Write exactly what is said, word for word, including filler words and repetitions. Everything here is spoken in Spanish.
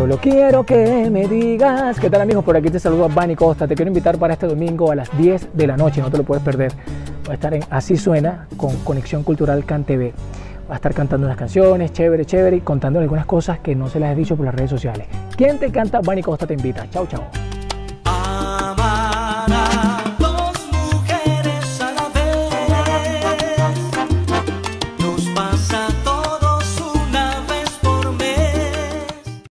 Solo quiero que me digas. ¿Qué tal, amigos? Por aquí te saludo a Bani Costa. Te quiero invitar para este domingo a las diez de la noche, no te lo puedes perder. Voy a estar en Así Suena con Conexión Cultural CanTV. Va a estar cantando unas canciones, chévere, chévere, y contando algunas cosas que no se las he dicho por las redes sociales. ¿Quién te canta? Bani Costa te invita. Chao, chao.